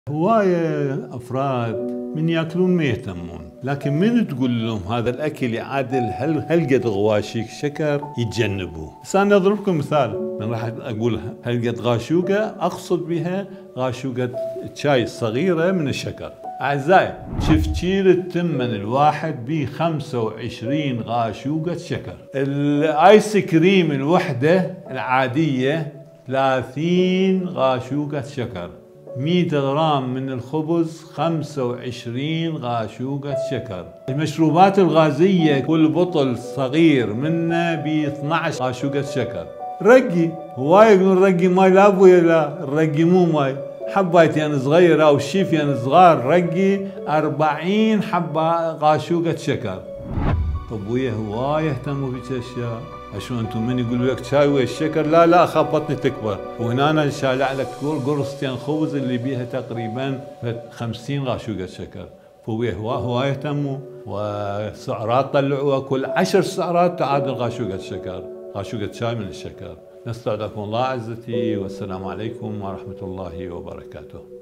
هواية أفراد من ياكلون ما يهتمون، لكن من تقول لهم هذا الأكل يعادل هالقد غواشيك شكر يتجنبوه. بس أنا أضرب لكم مثال، من راح أقول هالقد غاشوقة أقصد بها غاشوقة شاي صغيرة من الشكر. أعزائي، شفتشير التمن الواحد ب 25 غاشوقة شكر. الآيس كريم الوحدة العادية 30 غاشوقة شكر. 100 غرام من الخبز 25 غاشوقة شكر. المشروبات الغازية كل بطل صغير منه ب 12 غاشوقة شكر. رقي، هواي يقولون رقي ماي، لا ابويا لا، الرقي مو ماي، حبايتين صغيرة او شيفين صغار رقي 40 حبة غاشوقة شكر. ابويا هواي يهتموا بهيج اشياء. شو انتم من يقولوا لك شاي ويا الشكر؟ لا اخاف بطني تكبر. وهنا انا شالع لك قرصتين خبز اللي بيها تقريبا 50 غاشوقة شكر. فابويا هواي يهتموا، وسعرات طلعوها كل 10 سعرات تعادل غاشوقة شكر، غاشوقة شاي من الشكر. نستودعكم الله عزتي، والسلام عليكم ورحمة الله وبركاته.